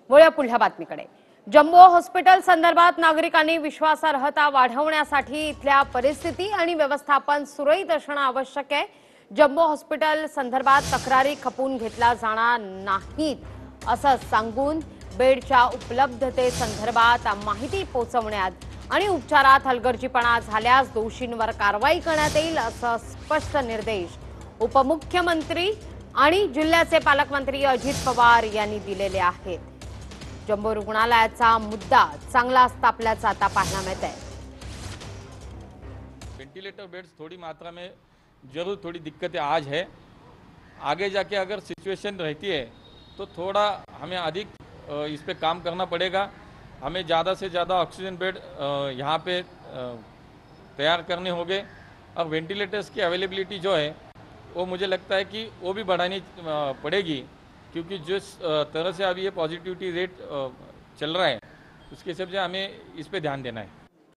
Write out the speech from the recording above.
वळूया पुढल्या बातमीकडे। Jumbo hospital संदर्भात नागरिकांनी विश्वासार्हता वाढवण्यासाठी इथल्या परिस्थिती आणि व्यवस्थापन सुरळीत असणं आवश्यक आहे। जम्बो हॉस्पिटल संदर्भात तक्रारी खपून घेतला जाणार नाहीत असं सांगून बेडच्या उपलब्धतेसंदर्भात माहिती पोहोचवण्यात आणि उपचारात हलगर्जीपणा झाल्यास दोषींवर कारवाई करण्यात येईल असं स्पष्ट निर्देश उपमुख्यमंत्री आणि जिल्ह्याचे पालकमंत्री अजित पवार यांनी दिलेले आहेत। जम्बो रुग्णालयाचा मुद्दा चांगलाच तापल्याचा आता पाहायला मिळत आहे। वेंटिलेटर बेड्स थोड़ी मात्रा में जरूर थोड़ी दिक्कतें आज है। आगे जाके अगर सिचुएशन रहती है तो थोड़ा हमें अधिक इस पे काम करना पड़ेगा। हमें ज़्यादा से ज़्यादा ऑक्सीजन बेड यहाँ पे तैयार करने होंगे और वेंटिलेटर्स की अवेलेबिलिटी जो है वो मुझे लगता है कि वो भी बढ़ानी पड़ेगी, क्योंकि जिस तरह से अभी ये पॉजिटिविटी रेट चल रहा है उसके हिसाब से हमें इस पे ध्यान देना है।